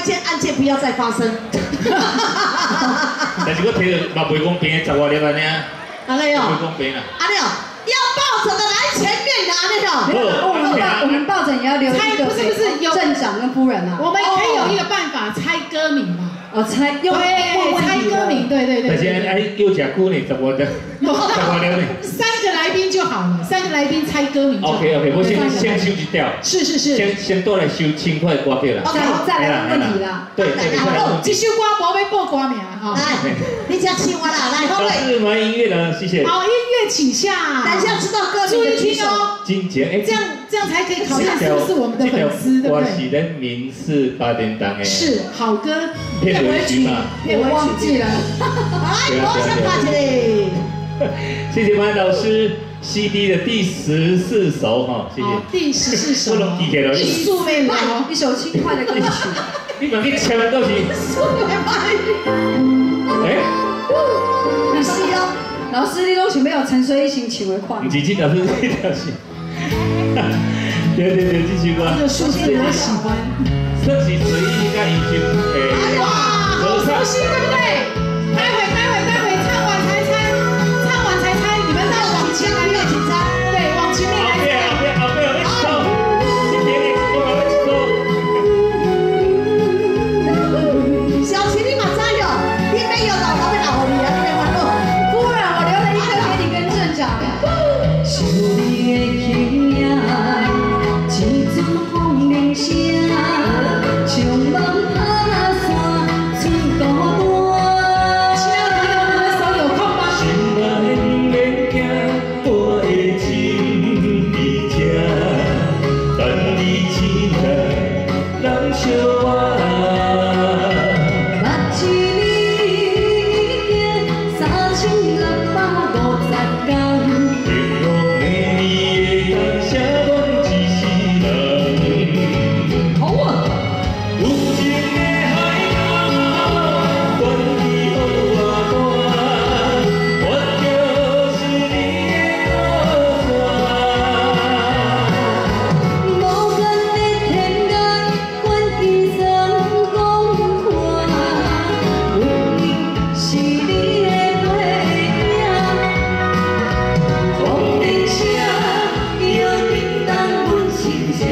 件案件不要再发生。 但是我睇到嘛，袂讲平10外粒安尼啊， 安尼哦， 袂讲平啦。 安尼哦，要抱枕的来前面的安尼哦。 我们抱枕也要留一个不是有镇长跟夫人啊。 我们可以有一个办法猜歌名嘛？ 哦，猜对，猜歌名，对。 但是哎，叫食久呢，10外粒呢。 3个来宾就好了，3个来宾猜歌名就好。 OK， 我先收一条。是。先倒来收轻快的歌曲啦。 再来问题啦。 对， 好，这首歌无要报歌名哈。 来，你只唱我啦，来，好嘞。 是玩音乐的，谢谢。 好，音乐请下。 等一下知道歌名的举手。 金杰，哎， 这样才可以考验是不是我们的粉丝，对不对？ 我是咱民视8点档的。 是好歌。 片尾曲嘛。 我忘记了。 来，我先发起来。 谢谢马老师 CD 的第14首哈，谢谢。 第14首。 我拢记起来了。 艺术美人， 一首轻快的歌曲。 你把去唱到是。 艺术美人。哎。 你是哦。 老师，你拢想要陈水一唱的款？ 不是，这条是这条是。对，这首歌。 这个数字我喜欢。 这是随意甲英雄诶。 哇，好熟悉，对不对？待会唱完才猜，你们再往前来面紧张，对，往前面来猜。 后面，走，今天你我小琪，你嘛知哟，你没有老婆的老你啊，你别烦恼。 夫人，我留了一个给你跟镇长。想你的轻影，一阵风铃声，像梦打散出孤单。 亲爱的朋友，你们手有空吗？ 心内免惊，我的情比这，等你醒来，人相爱。 目一年3650天。 幸福的你的当下，阮只是人。 好啊。 有情的海洋，管伊风偌大，我就是你的无缘的天涯，管伊山光宽，有你是你的背影。风铃声，摇叮当阮心声。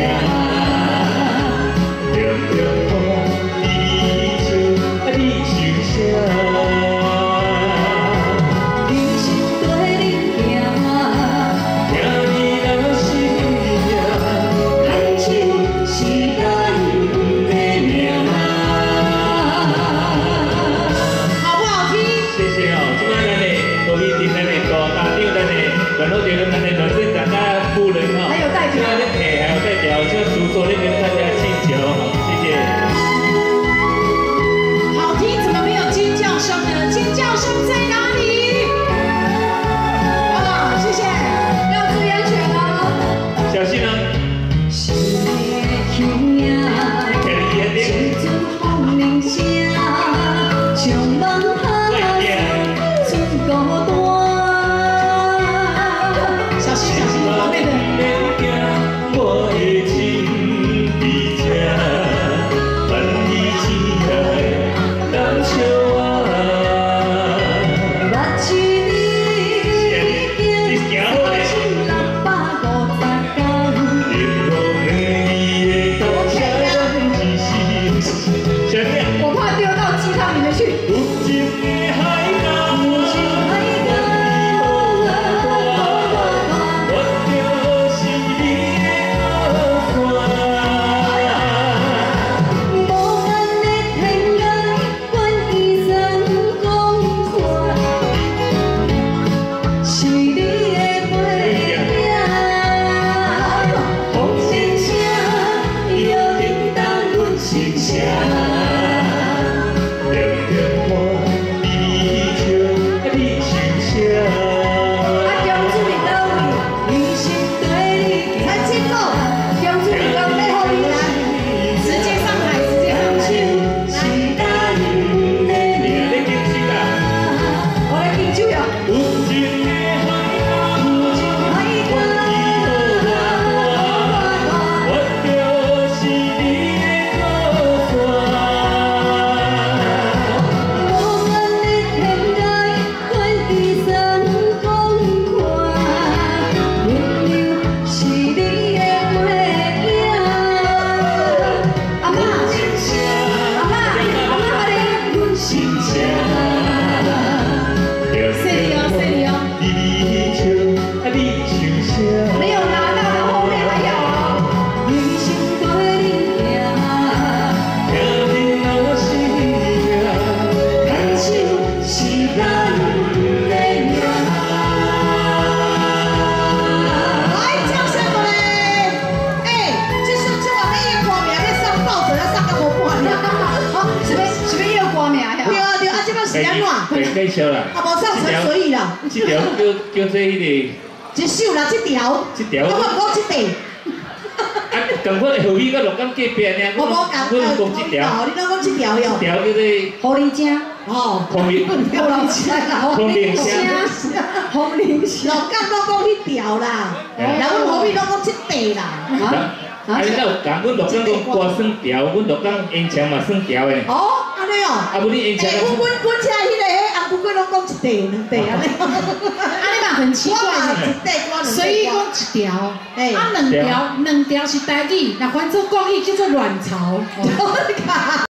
凉凉风，你唱，你唱啥？ 人生跟你行， 听你那心命， 感情是答应的命。 好不好听？ 谢谢哦，今晚咱的都一定咱的歌，大长咱的阮老姐咱的đoàn县长甲夫人哈， 还有代表今晚的还有代表，就主座那边大家敬酒哈，谢谢。 好听，怎么没有尖叫声呢？尖叫声在哪里？啊，谢谢。 要注意安全哦。 小心哦。 想你的轻影，一阵风铃声，像梦打散出孤单。 小心，旁边的。 我的情比这，等你醒来，人相爱。 目一年3650天。 幸福的你的当下，阮只是什么？ 我怕丢到鸡汤里面去。 有情的海洋，我就是你的无缘的天涯，管伊山光宽，是你的背影。风铃声，摇叮当阮心声。 凉凉风，你唱，你唱啥？ 中主伫倒位？人生对你行。 陈清楚， 中主伫倒背后你来。 直接上台，直接上去。 是答应的你命。 在敬谁啦？ 我来敬酒呀。 有情的海洋， 海我就是你的靠山。 是安怎？ 介绍啦。 啊，无上层随意啦。 这条叫做迄个。 一首啦，这条。 这条。 我讲这条。 啊，共款的后面个鹿港隔壁呢， 我无讲， 我讲这条。 你拢讲这条哟。 这条叫做。 狐狸精。 哦。 红绫。红绫香。 红绫香。 鹿港拢讲迄条啦，然后后面拢讲这条啦。 啊，你有讲，阮鹿港讲歌算条，阮鹿港烟肠嘛算条的。 哦，安尼哦。 啊，无你烟肠。 阮遮迄个红姑姑拢讲一地两地安尼。 啊，你嘛很奇怪呢。所以讲一条，啊两条是台语，那换做国语叫做卵巢。